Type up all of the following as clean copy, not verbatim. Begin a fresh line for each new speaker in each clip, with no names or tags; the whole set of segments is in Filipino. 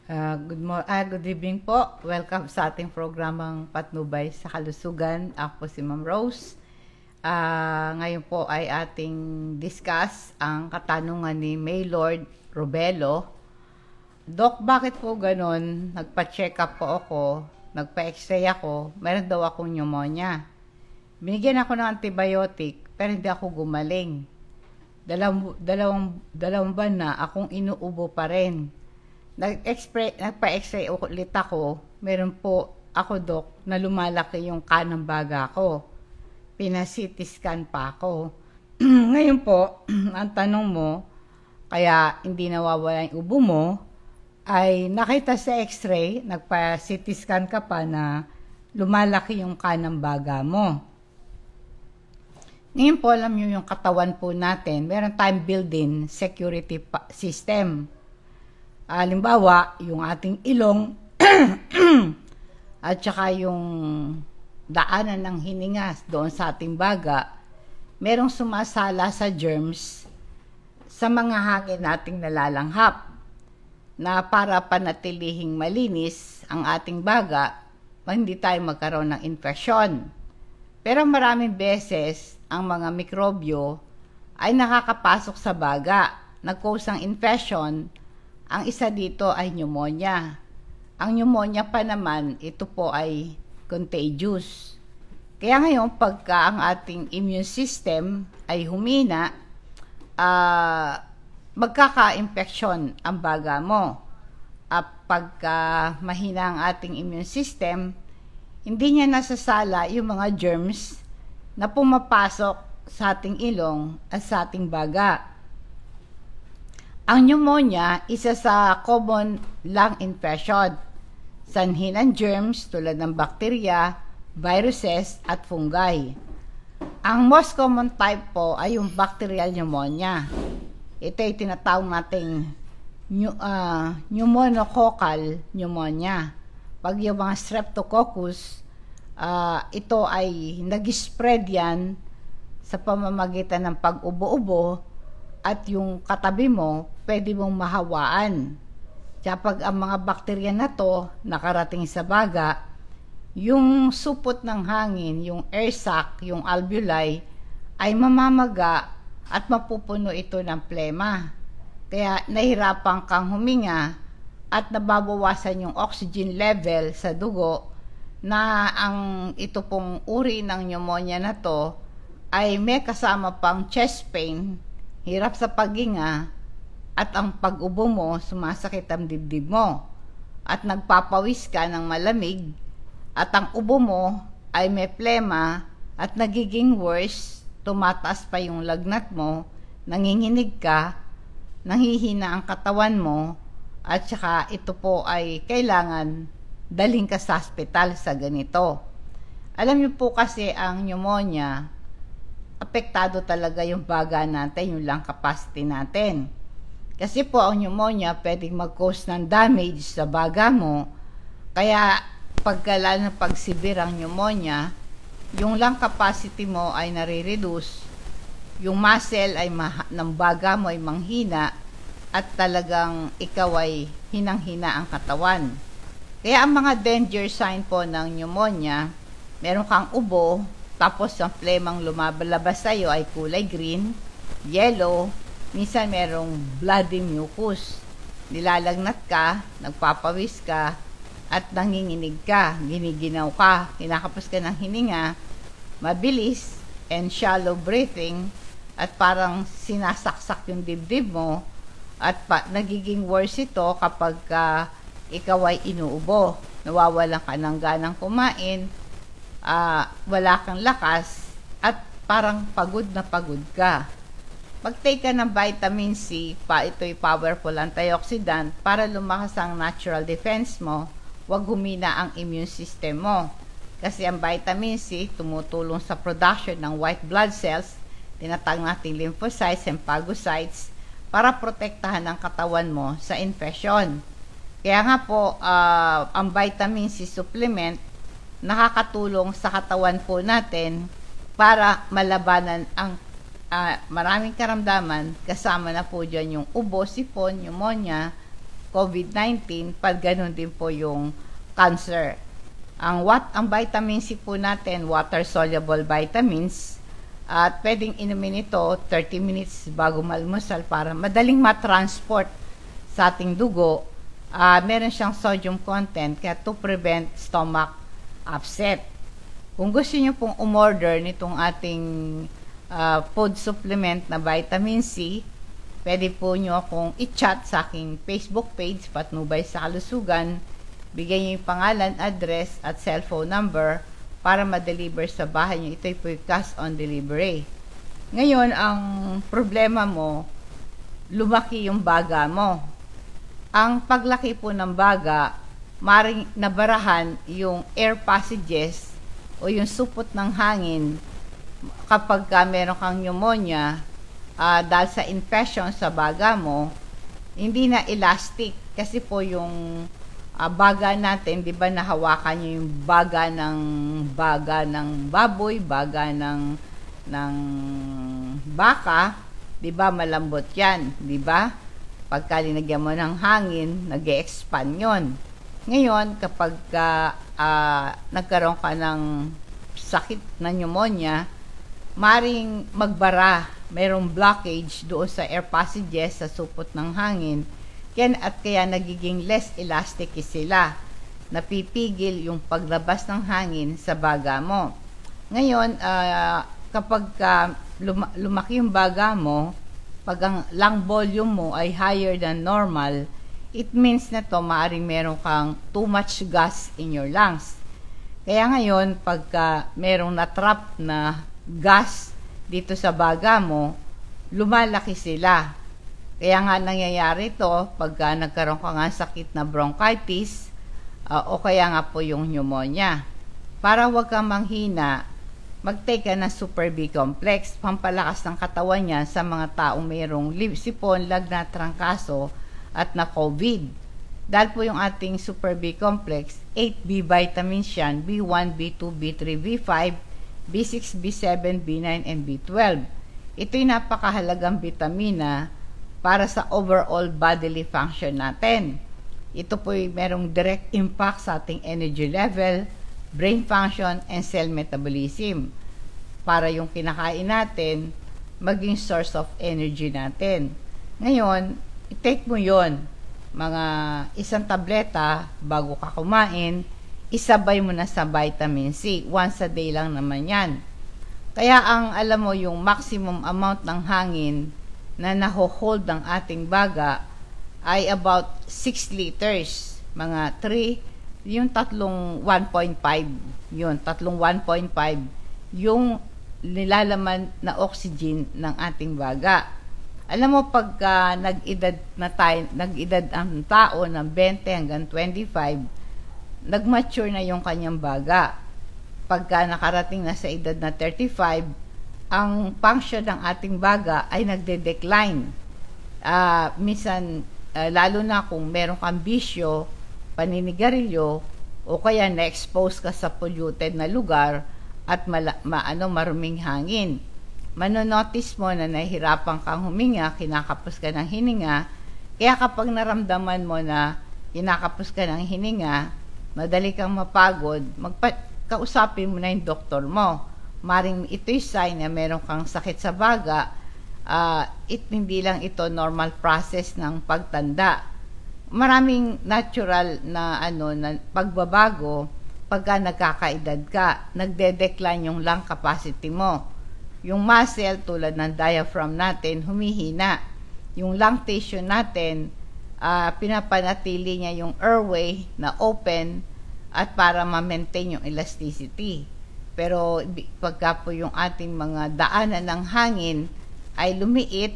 Good evening po. Welcome sa ating programang Patnubay sa Kalusugan. Ako po si Ma'am Rose. Ngayon po ay ating discuss ang katanungan ni Maylord Robelo. Doc, bakit po ganon? Nagpa-check up po ako, nagpa-x-ray ako, meron daw akong pneumonia. Binigyan ako ng antibiotic, pero hindi ako gumaling. Dalawang buwan na akong inuubo pa rin. Nagpa-x-ray ulit ako, meron po ako, Doc, na lumalaki yung kanang baga ko. Pina-CT scan pa ako. Ngayon po, ang tanong mo, kaya hindi nawawala yung ubo mo, ay nakita sa x-ray, nagpa-CT scan ka pa na lumalaki yung kanang baga mo. Ngayon po, alam nyo yung katawan po natin, meron tayong built-in security system. Halimbawa, yung ating ilong at saka yung daanan ng hininga doon sa ating baga, merong sumasala sa germs sa mga hangin nating nalalanghap na para panatilihing malinis ang ating baga, hindi tayo magkaroon ng infeksyon. Pero maraming beses, ang mga mikrobyo ay nakakapasok sa baga, nag-cause ng infection. Ang isa dito ay pneumonia. Ang pneumonia pa naman, ito po ay contagious. Kaya ngayon, pagka ang ating immune system ay humina, magkaka-infection ang baga mo. At pagka mahina ang ating immune system, hindi niya nasasala yung mga germs na pumapasok sa ating ilong at sa ating baga. Ang pneumonia, isa sa common lung infection. Sanhi ng germs tulad ng bakterya, viruses, at fungi. Ang most common type po ay yung bacterial pneumonia. Ito ay tinatawag nating pneumococcal pneumonia. Pag yung mga streptococcus, ito ay nag-spread yan sa pamamagitan ng pag-ubo-ubo at yung katabi mo, pwede mong mahawaan. Kaya pag ang mga bakterya na to nakarating sa baga, yung supot ng hangin, yung air sac, yung alveoli, ay mamamaga at mapupuno ito ng plema. Kaya nahirapan kang huminga at nababawasan yung oxygen level sa dugo na ito pong uri ng pneumonia na to ay may kasama pang chest pain, hirap sa paghinga, at ang pag-ubo mo, sumasakit ang dibdib mo, at nagpapawis ka ng malamig, at ang ubo mo ay may plema, at nagiging worse, tumataas pa yung lagnat mo, nanginginig ka, nanghihina ang katawan mo, at saka ito po ay kailangan daling ka sa hospital sa ganito. Alam niyo po kasi ang pneumonia, apektado talaga yung baga natin, yung lung capacity natin. Kasi po ang pneumonia pwedeng mag-cause ng damage sa baga mo. Kaya pagkala ng pagsibir ang pneumonia, yung lung capacity mo ay nare-reduce, yung muscle ay ng baga mo ay manghina, at talagang ikaw ay hinang-hina ang katawan. Kaya ang mga danger sign po ng pneumonia, meron kang ubo, tapos ang plemang lumalabas sa iyo ay kulay green, yellow, minsan merong bloody mucus. Nilalagnat ka, nagpapawis ka, at nanginginig ka, giniginaw ka, kinakapos ka ng hininga, mabilis and shallow breathing, at parang sinasaksak yung dibdib mo, at nagiging worse ito kapag ikaw ay inuubo. Nawawalan ka ng ganang kumain, wala kang lakas, at parang pagod na pagod ka. Mag-take ka ng vitamin C, ito'y powerful antioxidant para lumakas ang natural defense mo, wag humina ang immune system mo. Kasi ang vitamin C tumutulong sa production ng white blood cells, tinatawag nating lymphocytes and phagocytes, para protektahan ang katawan mo sa infection. Kaya nga po, ang vitamin C supplement nakakatulong sa katawan po natin para malabanan ang maraming karamdaman, kasama na po dyan yung ubo, sipon, pneumonia, COVID-19, pag ganun din po yung cancer. Ang vitamin C po natin, water-soluble vitamins, at pwedeng inumin ito 30 minutes bago malmusal para madaling matransport sa ating dugo. Meron siyang sodium content kaya to prevent stomach upset. Kung gusto niyo pong umorder nitong ating food supplement na vitamin C, pwede po nyo akong i-chat sa aking Facebook page, Patnubay sa Kalusugan. Bigay niyo yung pangalan, address, at cellphone number para ma-deliver sa bahay niyo. Ito'y po cash on delivery. Ngayon, ang problema mo, lumaki yung baga mo. Ang paglaki po ng baga, maring nabarahan yung air passages o yung supot ng hangin kapag meron kang pneumonia dahil sa infection sa baga mo, hindi na elastic kasi po yung baga natin, di ba nahawakan nyo yung baga ng baboy, baga ng baka, di ba malambot yan, di ba? Pagka linagyan mo ng hangin, nag-e-expand yon. Ngayon, kapag nagkaroon ka ng sakit na pneumonia, maring magbara, mayroong blockage doon sa air passages sa supot ng hangin, kaya nagiging less elastic sila. Napipigil yung paglabas ng hangin sa baga mo. Ngayon, kapag lumaki yung baga mo, pag ang lung volume mo ay higher than normal, it means na to maaring meron kang too much gas in your lungs. Kaya ngayon, pagka merong na-trap na gas dito sa baga mo, lumalaki sila. Kaya nga nangyayari to pagka nagkaroon ka nga sakit na bronchitis o kaya nga po yung pneumonia. Para wag kang manghina, mag-take ka ng Super B complex, pampalakas ng katawan niya sa mga taong mayroong sipon, lagnat, trangkaso at na COVID. Dahil po yung ating Super B complex, 8B vitamins yan, B1, B2, B3, B5, B6, B7, B9, and B12. Ito'y napakahalagang vitamina para sa overall bodily function natin. Ito po'y merong direct impact sa ating energy level, brain function, and cell metabolism. Para yung kinakain natin, maging source of energy natin. Ngayon, i-take mo yon, mga isang tableta bago ka kumain, isabay mo na sa vitamin C. Once a day lang naman yan. Kaya alam mo, yung maximum amount ng hangin na naho-hold ng ating baga ay about 6 liters. Mga 3, yung tatlong 1.5, yun, tatlong 1.5, yung nilalaman na oxygen ng ating baga. Alam mo, pagka nag-edad ang tao ng 20 hanggang 25, nag-mature na yung kanyang baga. Pagka nakarating na sa edad na 35, ang function ng ating baga ay nagde-decline. Minsan, lalo na kung meron kang bisyo, paninigarilyo, o kaya na-expose ka sa polluted na lugar at maruming hangin. Manonotice mo na nahihirapan kang huminga, kinakapos ka ng hininga. Kaya kapag naramdaman mo na kinakapos ka ng hininga, madali kang mapagod, kausapin mo na yung doktor mo. Maring ito'y sign na meron kang sakit sa baga, hindi lang ito normal process ng pagtanda. Maraming natural na pagbabago pagka nagkakaedad ka, nagde-decline yung lung capacity mo. Yung muscle tulad ng diaphragm natin humihina. Yung lung tissue natin, pinapanatili niya yung airway na open at para ma-maintain yung elasticity. Pero pagka po yung ating mga daanan ng hangin ay lumiit,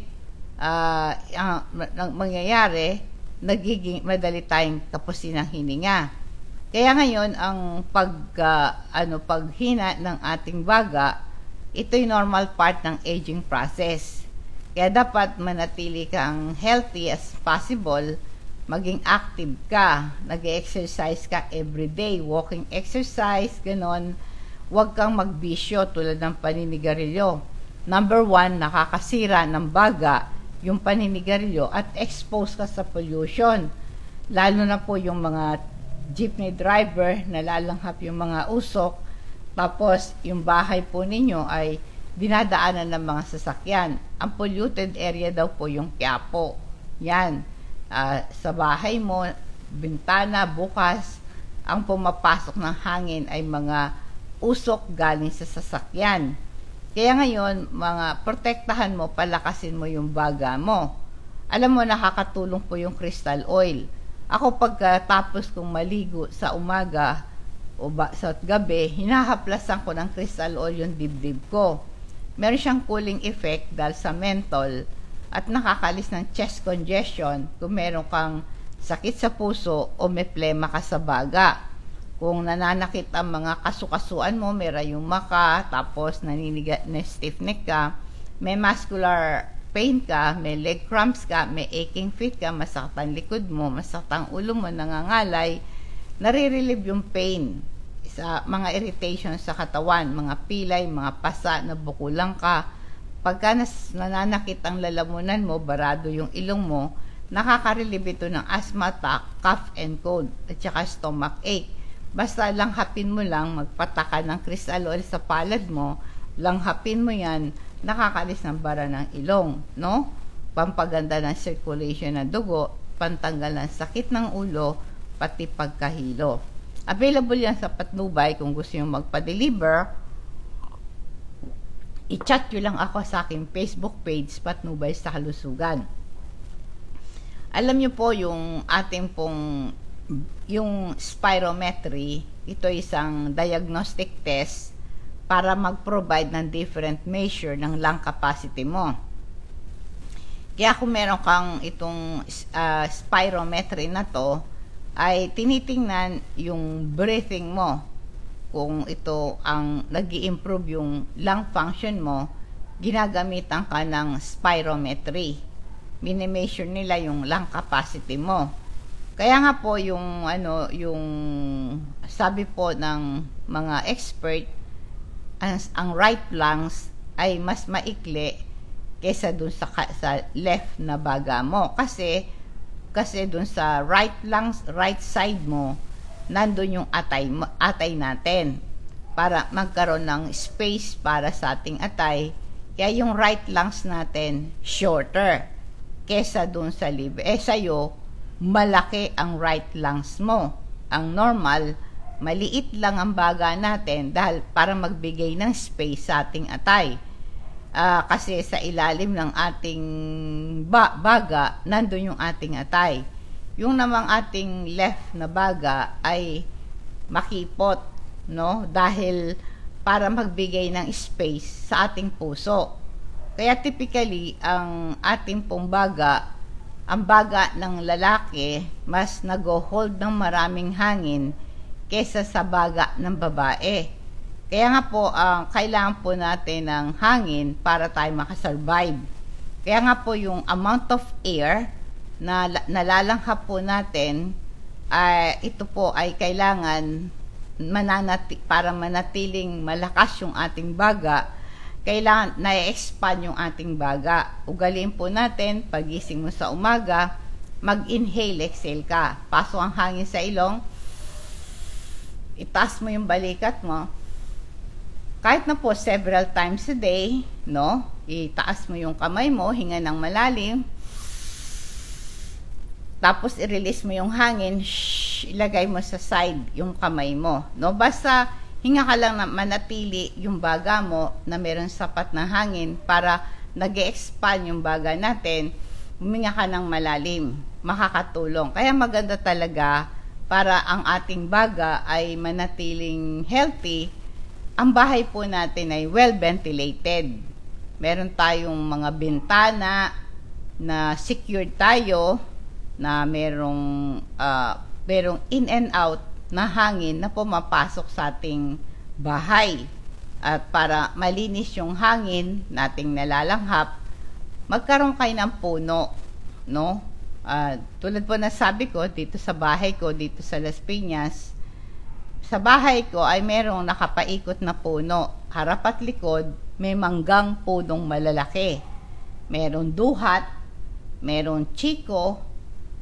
mangyayari, nagiging madali tayong kapusin ng hininga. Kaya ngayon, ang paghina ng ating baga, ito'y normal part ng aging process. Kaya dapat manatili kang healthy as possible, maging active ka, nag-exercise ka everyday, walking exercise, ganon. Huwag kang magbisyo tulad ng paninigarilyo. Number 1, nakakasira ng baga yung paninigarilyo at expose ka sa pollution. lalo na po yung mga jeepney driver na lalanghap yung mga usok, tapos yung bahay po ninyo ay dinadaanan ng mga sasakyan. Ang polluted area daw po yung Quiapo. Yan, sa bahay mo, bintana, bukas, ang pumapasok ng hangin ay mga usok galing sa sasakyan. Kaya ngayon, mga protektahan mo, palakasin mo yung baga mo. Alam mo, nakakatulong po yung crystal oil. Ako pagkatapos kong maligo sa umaga o sa gabi, hinahaplasan ko ng crystal oil yung dibdib ko. Meron siyang cooling effect dahil sa menthol at nakakalis ng chest congestion kung meron kang sakit sa puso o may plema ka sa baga. Kung nananakit ang mga kasukasuan mo, may rayuma ka, tapos stiff neck ka, may muscular pain ka, may leg cramps ka, may aching feet ka, masakit ang likod mo, masakit ang ulo mo, nangangalay, nare-relieve yung pain sa mga irritation sa katawan, mga pilay, mga pasa, nabukulang ka. Pagka nananakit ang lalamunan mo, barado yung ilong mo, nakaka-relieve ito ng asthma attack, cough and cold, at saka stomach ache. Basta langhapin mo lang, magpataka ng crystal oil sa palad mo, langhapin mo yan, nakakalis ng bara ng ilong, no? Pampaganda ng circulation ng dugo, pantanggal ng sakit ng ulo, pati pagkahilo. Available yan sa Patnubay kung gusto nyo magpa-deliver. I-chat nyo lang ako sa aking Facebook page, Patnubay sa Kalusugan. Alam nyo po yung ating pong yung spirometry, ito isang diagnostic test para mag-provide ng different measure ng lung capacity mo. Kaya kung meron kang itong spirometry na to, ay tinitingnan yung breathing mo. Kung ito ang nag-i-improve yung lung function mo, ginagamitan ka ng spirometry. Mini-measure nila yung lung capacity mo. Kaya nga po yung sabi po ng mga expert, ang right lungs ay mas maikli kaysa dun sa left na baga mo. Kasi dun sa right lungs, right side mo, nandun yung atay natin para magkaroon ng space para sa ating atay. Kaya yung right lungs natin shorter kaysa dun sa liver. Sa'yo, malaki ang right lungs mo. Ang normal, maliit lang ang baga natin dahil para magbigay ng space sa ating atay. Kasi sa ilalim ng ating baga, nandun yung ating atay. Yung namang ating left na baga ay makipot, no? Dahil para magbigay ng space sa ating puso. Kaya typically, ang ating pong baga, ang baga ng lalaki, mas nag-hold ng maraming hangin kesa sa baga ng babae. Kaya nga po, kailangan po natin ng hangin para tayo makasurvive. Kaya nga po yung amount of air na nalalanghap po natin, ito po ay kailangan para manatiling malakas yung ating baga, kailangan na-expand yung ating baga. Ugaliin po natin, pagising mo sa umaga, mag-inhale, exhale ka. Pasok ang hangin sa ilong, itaas mo yung balikat mo. Kahit na po several times a day, no? Itaas mo yung kamay mo, hinga ng malalim. Tapos i-release mo yung hangin, ilagay mo sa side yung kamay mo, no? Basta hinga ka lang na manatili yung baga mo na meron sapat na hangin para nag-expand yung baga natin. Huminga ka ng malalim, makakatulong. Kaya maganda talaga para ang ating baga ay manatiling healthy. Ang bahay po natin ay well ventilated. Meron tayong mga bintana na secured tayo, na merong in and out na hangin na pumapasok sa ating bahay. At para malinis yung hangin nating nalalanghap, magkaroon kayo ng puno, no? Tulad po na sabi ko, dito sa bahay ko, dito sa Las Piñas, sa bahay ko ay merong nakapaikot na puno. Harap at likod, may manggang punong malalaki. Merong duhat, merong chiko,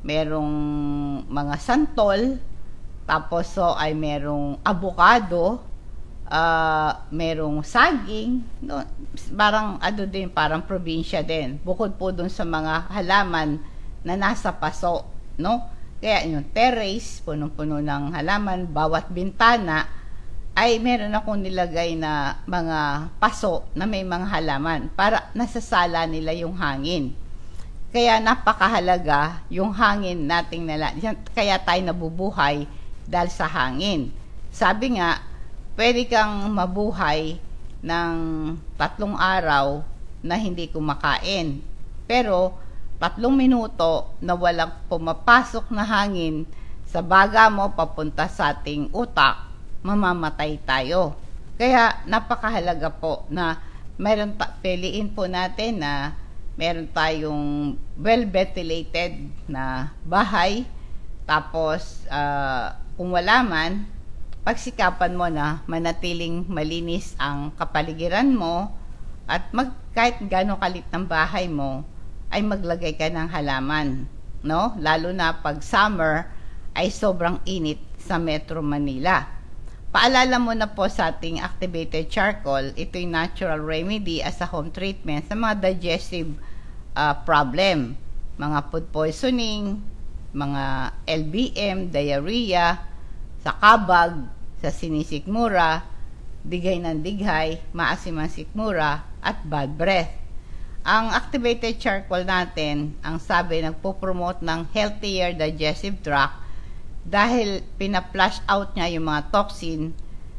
merong mga santol, tapos ay merong avocado, merong saging, no? Parang din, parang probinsya din. Bukod po dun sa mga halaman na nasa paso, no? Kaya yung terrace, punong-puno ng halaman, bawat bintana ay meron akong nilagay na mga paso na may mga halaman para nasasala nila yung hangin. Kaya napakahalaga yung hangin nating kaya tayo nabubuhay dahil sa hangin. Sabi nga, pwede kang mabuhay ng 3 araw na hindi kumakain. Pero 3 minuto na walang pumapasok na hangin sa baga mo papunta sa ating utak, mamamatay tayo. Kaya napakahalaga po na piliin po natin na meron tayong well-ventilated na bahay. Tapos, kung wala man, pagsikapan mo na manatiling malinis ang kapaligiran mo at kahit gaano kalit ng bahay mo, ay maglagay ka ng halaman, no? Lalo na pag summer ay sobrang init sa Metro Manila. Paalala mo na po sa ating activated charcoal, ito'y natural remedy as a home treatment sa mga digestive problem, mga food poisoning, mga LBM, diarrhea, sa kabag, sa sinisikmura, digay ng dighay, maasim ang sikmura, at bad breath. Ang activated charcoal natin, ang sabi, nagpo-promote ng healthier digestive tract dahil pina-flush out niya yung mga toxin,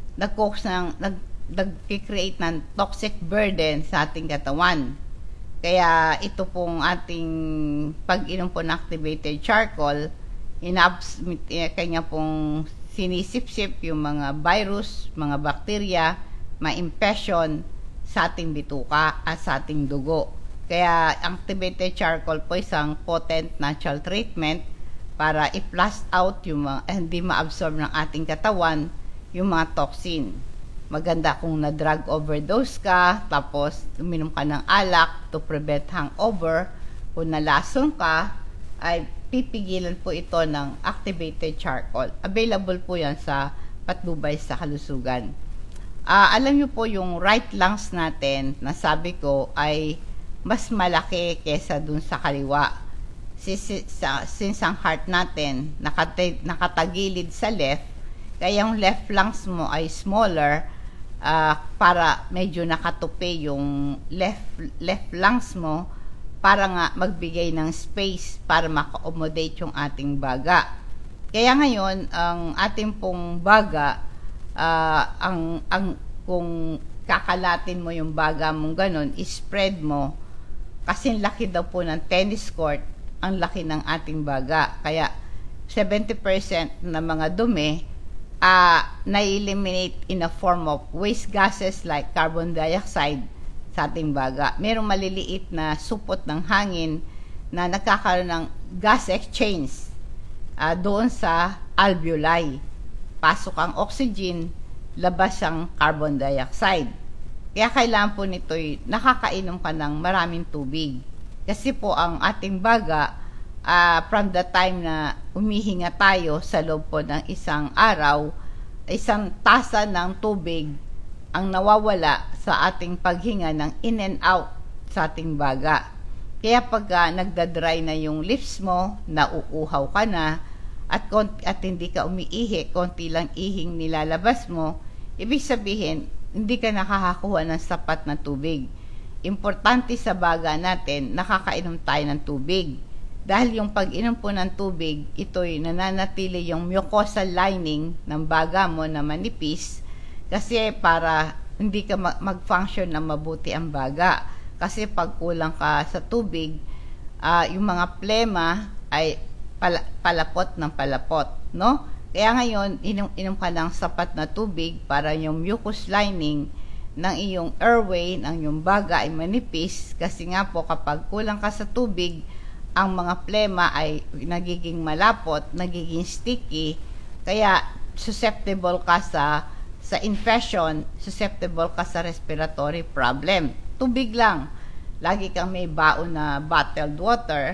nag-create ng toxic burden sa ating katawan. Kaya ito pong ating pag-inom po ng activated charcoal, kanya pong sinisip-sip yung mga virus, mga bakterya, ma-infection sa ating bituka at sa ating dugo. Kaya activated charcoal po isang potent natural treatment para i-flush out yung mga hindi ma-absorb ng ating katawan yung mga toxin. Maganda kung na-drug overdose ka, tapos uminom ka ng alak to prevent hangover. Kung nalason ka, ay pipigilan po ito ng activated charcoal. Available po yan sa patnubay sa kalusugan. Alam nyo po yung right lungs natin, na sabi ko ay mas malaki kesa dun sa kaliwa. Since ang heart natin nakatagilid sa left, kaya yung left lungs mo ay smaller, para medyo nakatupi yung left lungs mo para nga magbigay ng space para maka-accommodate yung ating baga. Kaya ngayon, ang ating pong baga, kung kakalatin mo yung baga mong ganun, spread mo, kasi laki daw po ng tennis court, ang laki ng ating baga. Kaya 70% ng mga dumi na-eliminate in a form of waste gases like carbon dioxide sa ating baga. Merong maliliit na supot ng hangin na nagkakaroon ng gas exchange doon sa alveoli. Pasok ang oxygen, labas ang carbon dioxide. Kaya kailangan po nito'y nakakainom ka ng maraming tubig. Kasi po ang ating baga, from the time na umihinga tayo sa loob po ng isang araw, isang tasa ng tubig ang nawawala sa ating paghinga ng in and out sa ating baga. Kaya pag nagdadry na yung lips mo, nauuhaw ka na, at hindi ka umiihi, konti lang ihing nilalabas mo, ibig sabihin, hindi ka nakakakuha ng sapat na tubig. Importante sa baga natin, nakakainom tayo ng tubig. Dahil yung pag-inom po ng tubig, ito'y nananatili yung mucosal lining ng baga mo na manipis, kasi para hindi ka mag-function na mabuti ang baga. Kasi pag kulang ka sa tubig, yung mga plema ay palapot ng palapot, no? Kaya ngayon, inom ka ng sapat na tubig para yung mucous lining ng iyong airway, ng iyong baga ay manipis. Kasi nga po, kapag kulang ka sa tubig, ang mga plema ay nagiging malapot, nagiging sticky, kaya susceptible ka sa infection, susceptible ka sa respiratory problem. Tubig lang. Lagi kang may baon na bottled water,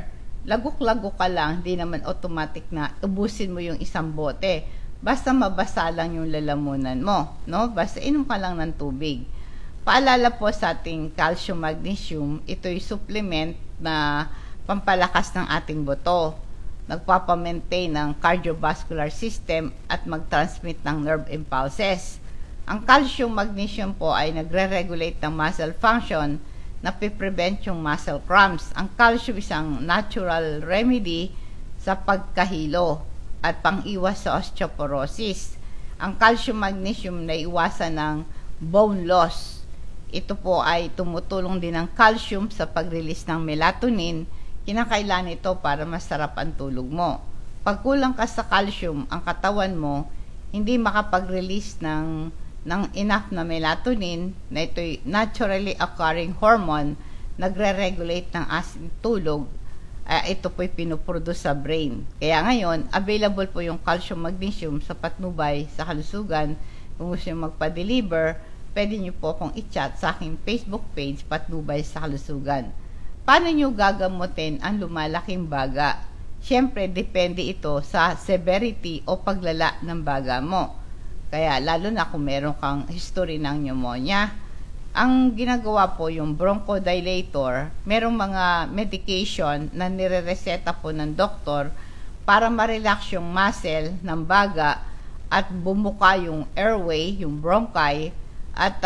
lagok-lagok ka lang, di naman automatic na ubusin mo yung isang bote. Basta mabasa lang yung lalamunan mo, no? Basta inom ka lang ng tubig. Paalala po sa ating calcium magnesium, ito'y supplement na pampalakas ng ating buto. Nagpapamaintain ng cardiovascular system at mag-transmit ng nerve impulses. Ang calcium magnesium po ay nagre-regulate ng muscle function na prevent yung muscle cramps. Ang calcium isang natural remedy sa pagkahilo at pang-iwas sa osteoporosis. Ang calcium magnesium na iwasan ng bone loss. Ito po ay tumutulong din ng calcium sa pag-release ng melatonin. Kinakailangan ito para masarap ang tulog mo. Pag kulang ka sa calcium, ang katawan mo hindi makapag-release ng enough na melatonin, na ito'y naturally occurring hormone, nagre-regulate ng acid tulog. Ito po'y pinuproduce sa brain. Kaya ngayon, available po yung calcium magnesium sa patnubay sa kalusugan. Kung gusto nyo magpa-deliver, pwede nyo po akong i-chat sa aking Facebook page, Patnubay sa Kalusugan. Paano nyo gagamutin ang lumalaking baga? Siyempre, depende ito sa severity o paglala ng baga mo. Kaya lalo na kung meron kang history ng pneumonia, ang ginagawa po yung bronchodilator, merong mga medication na nire-reseta po ng doktor para ma-relax yung muscle ng baga at bumuka yung airway, yung bronchi, at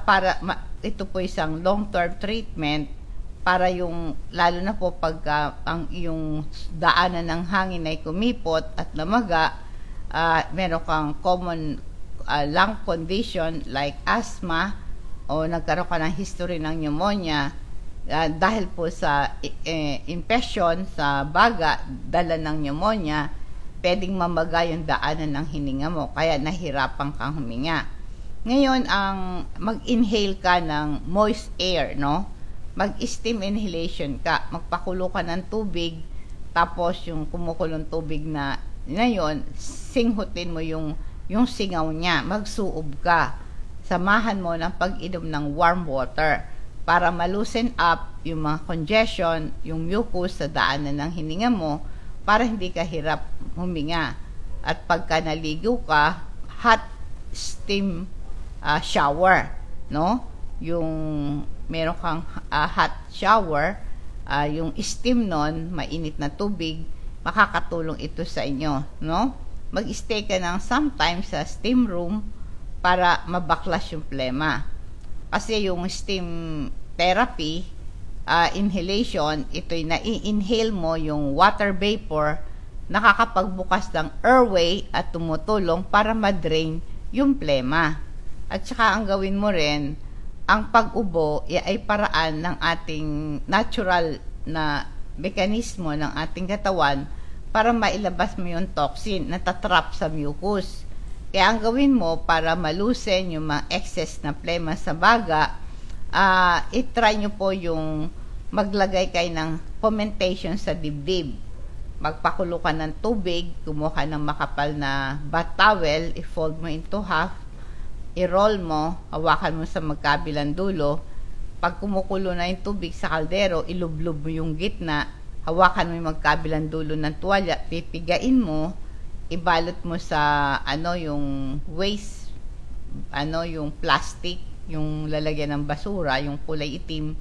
ito po isang long-term treatment para yung, lalo na po pag yung daanan ng hangin ay kumipot at namaga, meron kang common lung condition like asthma o nagkaroon ka ng history ng pneumonia dahil po sa infection sa baga, dala ng pneumonia, pwedeng mamaga yung daanan ng hininga mo, kaya nahirapan kang huminga. Ngayon, ang mag-inhale ka ng moist air, no? Mag-steam inhalation ka, magpakulo ka ng tubig, tapos yung kumukulong tubig na yun, singhutin mo yung singaw niya, magsuob ka. Samahan mo ng pag-inom ng warm water para ma-loosen up yung mga congestion, yung mucus sa daanan ng hininga mo para hindi ka hirap huminga. At pagka naligo ka, hot steam shower, no? Yung meron kang hot shower, yung steam nun, mainit na tubig, makakatulong ito sa inyo, no? Mag-stay ka ng sometimes sa steam room para mabaklas yung plema. Kasi yung steam therapy, inhalation, ito'y na-inhale mo yung water vapor, nakakapagbukas ng airway at tumutulong para ma-drain yung plema. At saka ang gawin mo rin, ang pag-ubo ay paraan ng ating natural na mekanismo ng ating katawan para mailabas mo yung toxin na tatrap sa mucus. Kaya ang gawin mo para malusen yung mga excess na plema sa baga, itry nyo po yung maglagay kayo ng fomentation sa dibdib. Magpakulo ka ng tubig, kumuha ng makapal na bath towel, i-fold mo into half, i-roll mo, hawakan mo sa magkabilang dulo. Pag kumukulo na yung tubig sa kaldero, ilublob mo yung gitna, hawakan mo yung magkabilang dulo ng tuwalya, pipigain mo, ibalot mo sa yung waste, yung plastic, yung lalagyan ng basura, yung kulay itim,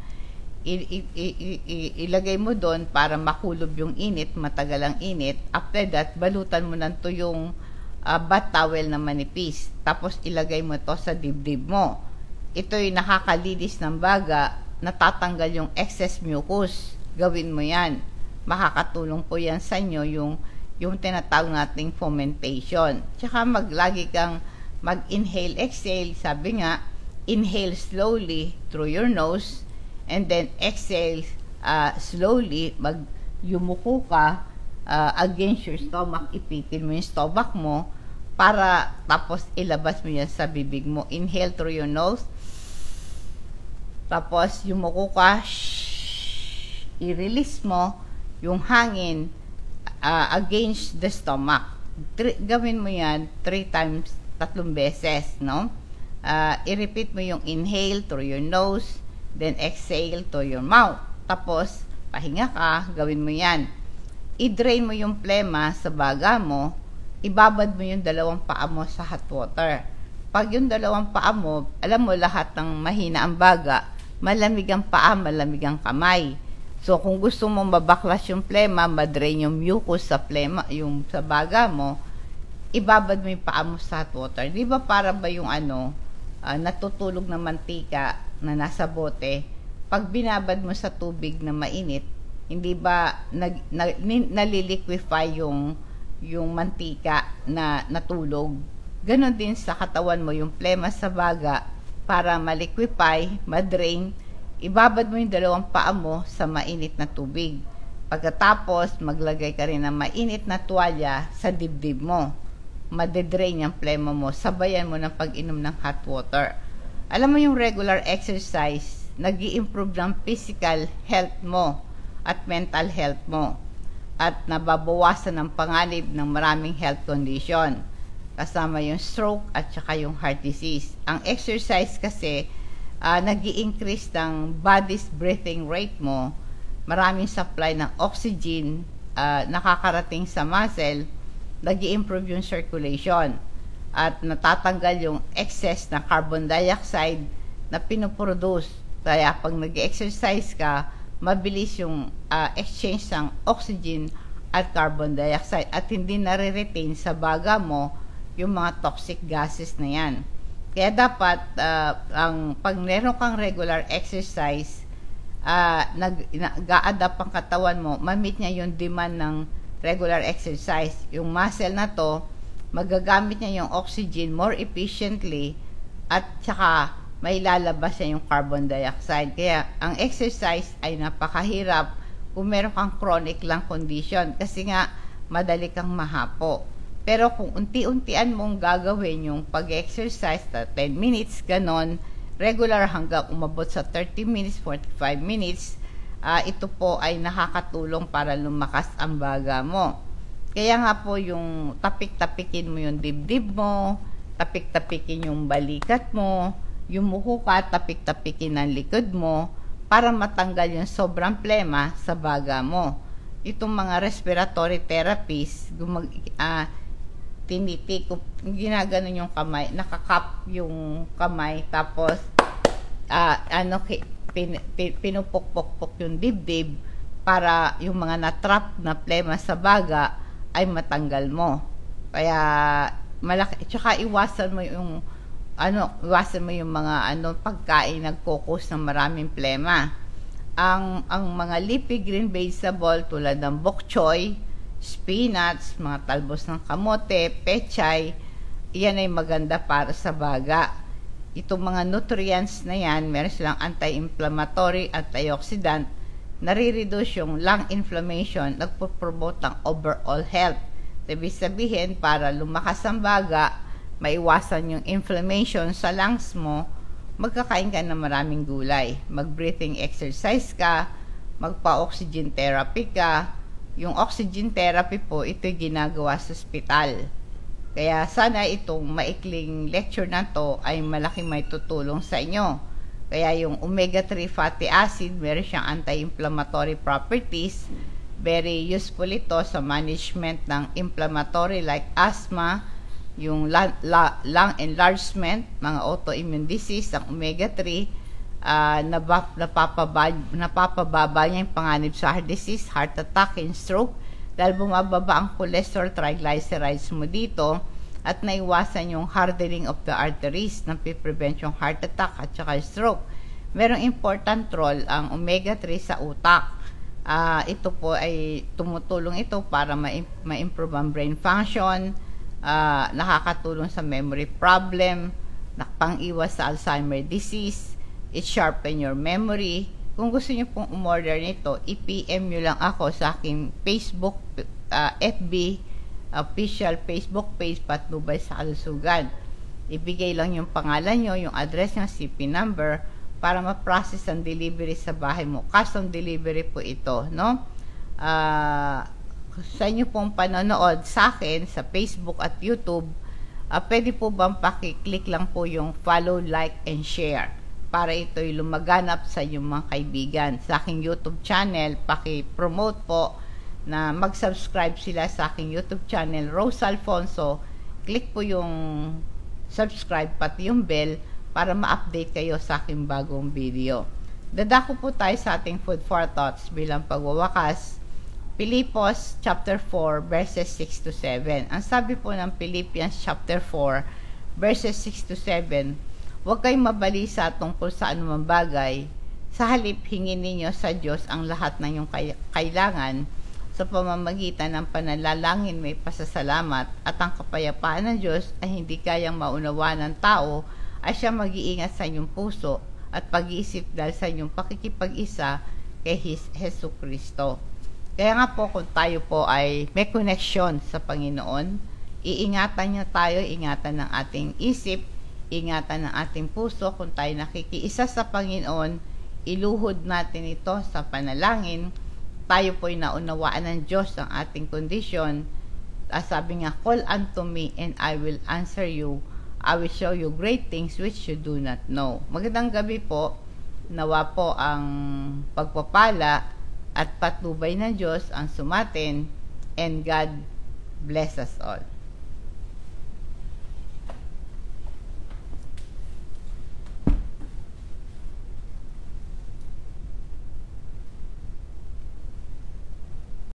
ilagay mo doon para makulob yung init, matagal ang init. After that, balutan mo ng tuyong bath towel na manipis, tapos ilagay mo to sa dibdib mo. Ito'y nakakalinis ng baga, natatanggal yung excess mucus. Gawin mo yan, makakatulong po yan sa inyo yung tinatawag nating fomentation. Tsaka lagi kang mag-inhale, exhale. Sabi nga, inhale slowly through your nose and then exhale slowly. Yumuko ka against your stomach, ipitin mo yung stomach mo para tapos ilabas mo yan sa bibig mo. Inhale through your nose, tapos yumuko ka, i-release mo yung hangin against the stomach. Gawin mo yan 3 times, 3 beses, no? I-repeat mo yung inhale through your nose, then exhale through your mouth. Tapos, pahinga ka, gawin mo yan. i-drain mo yung plema sa baga mo, ibabad mo yung dalawang paa mo sa hot water. Pag yung dalawang paa mo, alam mo lahat ng mahina ang baga, malamig ang paa, malamig ang kamay. So kung gusto mo mabaklas yung plema, madrain yung mucus sa plema, yung sa baga mo, ibabad mo yung paa mo sa hot water. Di ba para ba yung natutulog na mantika na nasa bote, pag binabad mo sa tubig na mainit, hindi ba naliliquify yung mantika na natulog? Ganon din sa katawan mo, yung plema sa baga, para maliquify, madrain, ibabad mo yung dalawang paa mo sa mainit na tubig. Pagkatapos, maglagay ka rin ng mainit na tuwalya sa dibdib mo. Madedrain yung plema mo, sabayan mo ng pag-inom ng hot water. Alam mo yung regular exercise, nag-i-improve ng physical health mo at mental health mo, at nababawasan ng panganib ng maraming health condition, kasama yung stroke at saka yung heart disease. Ang exercise kasi nag-i-increase ng body's breathing rate mo, maraming supply ng oxygen nakakarating sa muscle, nag-i-improve yung circulation, at natatanggal yung excess na carbon dioxide na pinoproduce. Kaya pag nag-exercise ka, mabilis yung exchange ng oxygen at carbon dioxide, at hindi nare-retain sa baga mo yung mga toxic gases na yan. Kaya dapat pag meron kang regular exercise, nag-a-adapt ang katawan mo, ma-meet niya yung demand ng regular exercise. Yung muscle na to, magagamit niya yung oxygen more efficiently, at saka may lalabas niya yung carbon dioxide. Kaya ang exercise ay napakahirap kung meron kang chronic lung condition, kasi nga madali kang mahapo. Pero kung unti-untian mong gagawin yung pag-exercise na 10 minutes, ganon, regular hanggang umabot sa 30 minutes, 45 minutes, ito po ay nakakatulong para lumakas ang baga mo. Kaya nga po yung tapik-tapikin mo yung dibdib mo, tapik-tapikin yung balikat mo, yung muko ka, tapik-tapikin ang likod mo, para matanggal yung sobrang plema sa baga mo. Itong mga respiratory therapies, tinitikop, ginaganon yung kamay, nakakap yung kamay, tapos pinupok-pok-pok yung dibdib para yung mga natrap na plema sa baga ay matanggal mo. Kaya malaki, tsaka iwasan mo yung mga pagkain nagkukos ng maraming plema. Ang mga leafy green vegetable tulad ng bok choy, spinach, mga talbos ng kamote, pechay, yan ay maganda para sa baga. Itong mga nutrients na yan, meron silang anti-inflammatory, antioxidant, nare-reduce yung lung inflammation, nagpo-promote ng overall health. Ibig sabihin, para lumakas ang baga, maiwasan yung inflammation sa lungs mo, magkakain ka ng maraming gulay, mag-breathing exercise ka, magpa-oxygen therapy ka. Yung oxygen therapy po, ito'y ginagawa sa ospital. Kaya sana itong maikling lecture na to ay malaking may tutulong sa inyo. Kaya yung omega-3 fatty acid, meron siyang anti-inflammatory properties. Very useful ito sa management ng inflammatory like asthma, yung lung enlargement, mga autoimmune disease. Ang omega-3, napapababa niya yung panganib sa heart disease, heart attack, and stroke, dahil bumababa ang cholesterol triglycerides mo dito, at naiwasan yung hardening of the arteries, nang piprevent yung heart attack at saka stroke. Merong important role ang omega-3 sa utak. Ito po ay tumutulong ito para ma-improve ang brain function, nakakatulong sa memory problem, pang-iwas sa Alzheimer disease, it sharpen your memory. Kung gusto niyo pong umorder nito, i-PM nyo lang ako sa aking Facebook, FB, official Facebook page, Patnubay sa Kalusugan. Ibigay lang yung pangalan nyo, yung address nyo, CP number, para ma-process ang delivery sa bahay mo. Custom delivery po ito, no? Sa inyo pong panonood sa akin sa Facebook at YouTube, pwede po bang pakiclick lang po yung follow, like, and share, para ito'y lumaganap sa inyong mga kaibigan. Sa aking YouTube channel, paki-promote po na mag-subscribe sila sa aking YouTube channel, Rose Alfonso. Click po yung subscribe pati yung bell para ma-update kayo sa aking bagong video. Dadako po tayo sa ating food for thoughts bilang pagwawakas. Pilipos chapter 4 verses 6 to 7. Ang sabi po ng Philippians chapter 4 verses 6 to 7, huwag kayong mabalisa tungkol sa anumang bagay. Sa halip, hingin ninyo sa Diyos ang lahat ng iyong kailangan sa pamamagitan ng pananalangin may pasasalamat, at ang kapayapaan ng Diyos ay hindi kayang maunawa ng tao ay siya mag-iingat sa inyong puso at pag-iisip dahil sa inyong pakikipag-isa kay Hesus Kristo. Kaya nga po, kung tayo po ay may connection sa Panginoon, iingatan niya tayo, ingatan ng ating isip, ingatan ng ating puso. Kung tayo nakikiisa sa Panginoon, iluhod natin ito sa panalangin, tayo po'y naunawaan ng Diyos ang ating kondisyon. Sabi nga, call unto me and I will answer you. I will show you great things which you do not know. Magandang gabi po. Nawa po ang pagpapala at patnubay ng Diyos ang sumatin, and God bless us all.